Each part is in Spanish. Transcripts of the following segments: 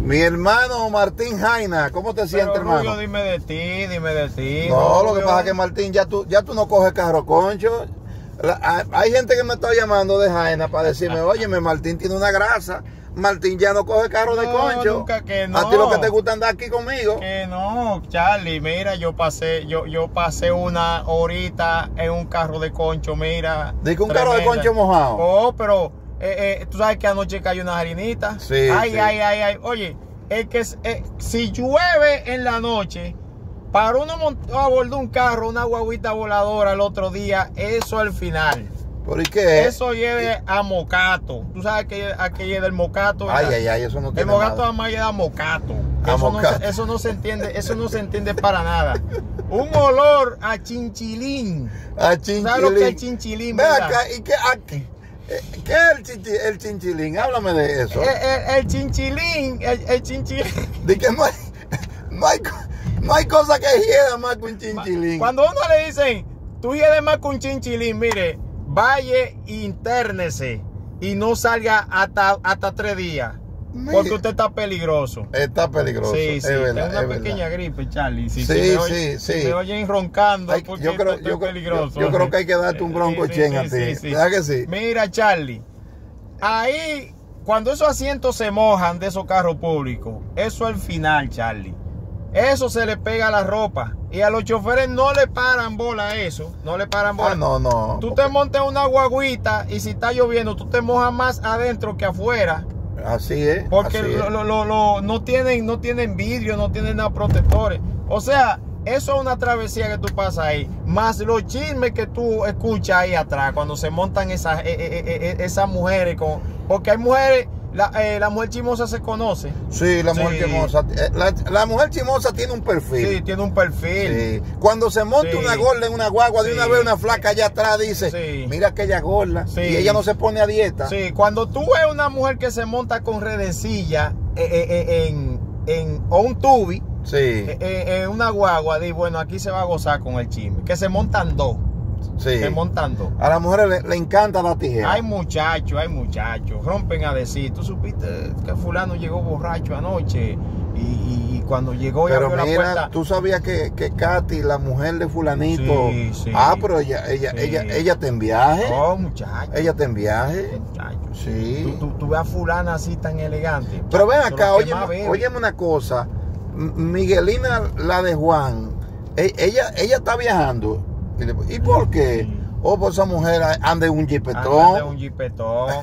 Mi hermano Martín Jaina, ¿cómo te sientes, hermano? Rubio, dime de ti. No, lo que pasa es que Martín, ya tú no coges carro concho. Hay gente que me está llamando de Jaina para decirme, óyeme, Martín tiene una grasa. Martín ya no coge carro de concho. Nunca, que no. A ti lo que te gusta andar aquí conmigo. Que no, Charlie, mira, yo pasé una horita en un carro de concho, mira. Dice un carro de concho mojado. Oh, pero tú sabes que anoche cayó una harinita. Sí. Ay. Oye, si llueve en la noche, para uno abordar un carro, una guaguita voladora el otro día, eso al final. ¿Por qué? Eso lleve a mocato. Tú sabes que aquí es del mocato. ¿Verdad? Ay, eso no tiene el mocato nada. además lleva mocato. Mocato. Eso no se entiende para nada. Un olor a chinchilín. A chinchilín. ¿Sabes lo que es chinchilín? Ve acá, ¿y qué es el chinchilín? Háblame de eso. El chinchilín. De que no hay cosa que hieda más que un chinchilín. Cuando uno le dicen, tú hiedes más que un chinchilín, mire, vaya, intérnese y no salga hasta 3 días. Porque usted está peligroso. Está peligroso. Sí, es verdad, es una pequeña gripe, Si me oyen roncando, porque estoy peligroso. Yo creo que hay que darte un bronco chen a ti. ¿Verdad que sí? Mira, Charlie, ahí, cuando esos asientos se mojan de esos carros públicos, eso al final, Charlie. Eso se le pega a la ropa. Y a los choferes no le paran bola a eso. No le paran bola. No. Tú te montas una guaguita y si está lloviendo, tú te mojas más adentro que afuera. Así es. Porque así es. no tienen vidrio, no tienen nada protectores. O sea, eso es una travesía que tú pasas ahí. Más los chismes que tú escuchas ahí atrás cuando se montan esas mujeres. Porque hay mujeres. La mujer chimosa se conoce. Sí, la mujer chimosa. La mujer chimosa tiene un perfil. Sí, tiene un perfil. Sí. Cuando se monta una gorda en una guagua, de una vez una flaca allá atrás dice, mira aquella gorda. Sí. Y ella no se pone a dieta. Sí, cuando tú ves una mujer que se monta con redencilla o un tubi, en una guagua, di, bueno, aquí se va a gozar con el chisme. Que se montan dos. Sí. Se montan dos. A las mujeres le encanta la tijera. Hay muchachos, rompen a decir, tú supiste que fulano llegó borracho anoche y cuando llegó y pero abrió mira, la puerta. tú sabías que Katy, la mujer de fulanito, sí. pero ella está en viaje. Oh, muchacho. Ella está en viaje. Muchacho. Sí. Tú ves a fulana así tan elegante. Pero ven acá, óyeme una cosa. Miguelina, la de Juan, ella está viajando. ¿Y por qué? Sí. Pues esa mujer anda en un jipetón. Anda en un jipetón.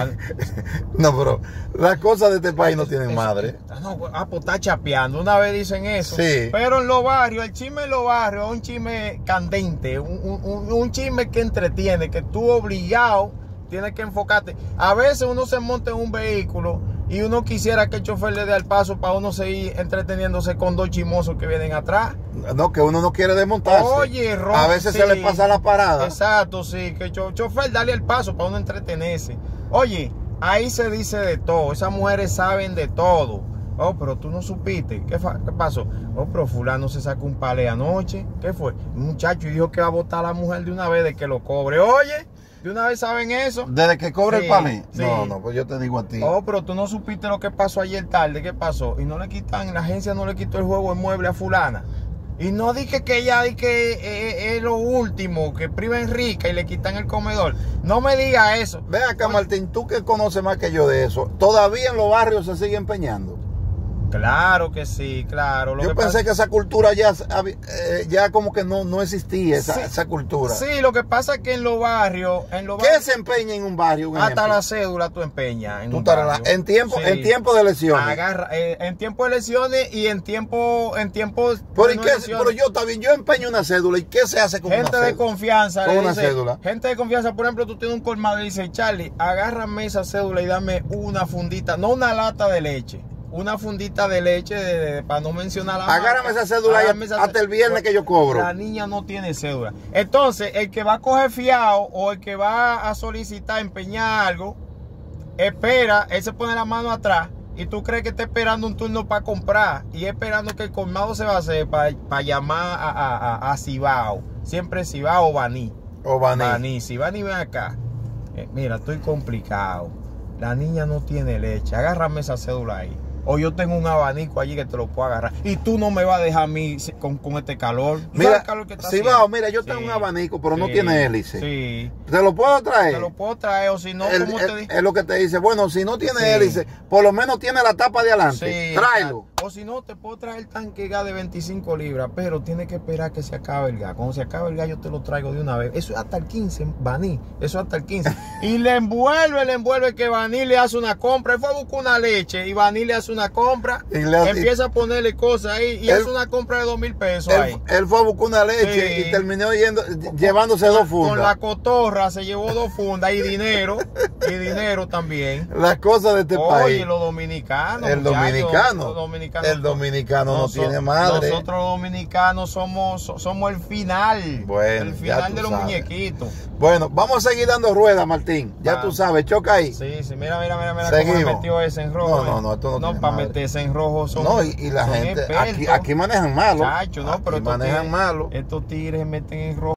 No, pero las cosas de este país no tienen madre. Pues está chapeando. Una vez dicen eso. Sí. Pero en los barrios, el chisme en los barrios es un chisme candente. Un chisme que entretiene, que tú obligado tienes que enfocarte. A veces uno se monta en un vehículo y uno quisiera que el chofer le dé al paso para uno seguir entreteniéndose con dos chismosos que vienen atrás. No, que uno no quiere desmontarse. Oye, a veces se le pasa la parada. Exacto, sí, que el chofer dale el paso para uno entretenerse. Oye, ahí se dice de todo, esas mujeres saben de todo. Oh, pero tú no supiste. ¿Qué pasó? Oh, pero fulano se sacó un palé anoche. ¿Qué fue? Un muchacho dijo que va a botar a la mujer de una vez de que lo cobre. Oye, ¿de una vez saben eso? ¿Desde que cobre el palé? Sí. No, pues yo te digo a ti. Oh, pero tú no supiste lo que pasó ayer tarde. ¿Qué pasó? Y no le quitan, la agencia no le quitó el juego de mueble a fulana. Y no dije que ella es lo último, que priva Enrique y le quitan el comedor. No me diga eso. Ven acá, Martín, tú que conoces más que yo de eso, ¿todavía en los barrios se sigue empeñando? Claro que sí, claro. Yo pensé que esa cultura ya como que no existía, esa cultura. Sí, lo que pasa es que en los barrios... ¿Qué se empeña en un barrio? Hasta la cédula tú empeñas. En tiempo de elecciones. En tiempo de elecciones y en tiempo pero yo también, yo empeño una cédula. ¿Y qué se hace con una cédula? Gente de confianza. Con una cédula. Gente de confianza, por ejemplo, tú tienes un colmado y dices, Charlie, agárrame esa cédula y dame una fundita, no una lata de leche. Una fundita de leche, para no mencionar la marca. Agárrame esa cédula hasta el viernes que yo cobro. La niña no tiene cédula. Entonces, el que va a coger fiado o el que va a solicitar, empeñar algo, espera, él se pone la mano atrás y tú crees que está esperando un turno para comprar y esperando que el colmado se va a hacer para llamar a Cibao. Siempre Cibao o Baní. Baní, si Baní ven acá. Mira, estoy complicado. La niña no tiene leche. Agárrame esa cédula ahí. O yo tengo un abanico allí que te lo puedo agarrar. Y tú no me vas a dejar a mí con este calor. Mira, el calor que está Cibao, mira, yo tengo un abanico, pero no tiene hélice. Sí. ¿Te lo puedo traer? Te lo puedo traer, o si no, como te dije. Es lo que te dice. Bueno, si no tiene hélice, por lo menos tiene la tapa de adelante. Sí, tráelo. O si no, te puedo traer el tanque de gas de 25 libras, pero tiene que esperar que se acabe el gas. Cuando se acabe el gas, yo te lo traigo de una vez. Eso es hasta el 15, Baní. Eso es hasta el 15. Y le envuelve que Baní le hace una compra. Él fue a buscar una leche y Baní le hace una compra. Empieza a ponerle cosas ahí y hace una compra de 2,000 pesos ahí. Él fue a buscar una leche y terminó llevándose 2 fundas. Con la cotorra se llevó 2 fundas y dinero también. Las cosas de este país. Oye, los dominicanos. El dominicano no tiene madre. Nosotros los dominicanos somos el final. Bueno, el final de los muñequitos. Bueno, vamos a seguir dando ruedas, Martín. Ya tú sabes, choca ahí. Sí, mira Seguimos. cómo metió ese en rojo. No, esto no tiene para madre. meterse en rojo No, y la gente, aquí manejan malo. Chacho, no, pero aquí manejan malo. Estos tigres se meten en rojo.